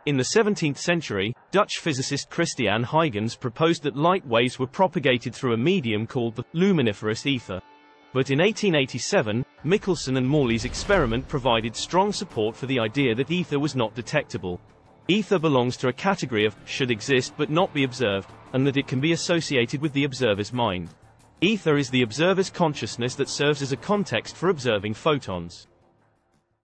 In the 17th century, Dutch physicist Christiaan Huygens proposed that light waves were propagated through a medium called the luminiferous ether. But in 1887, Michelson and Morley's experiment provided strong support for the idea that ether was not detectable. Ether belongs to a category of should exist but not be observed, and that it can be associated with the observer's mind. Ether is the observer's consciousness that serves as a context for observing photons.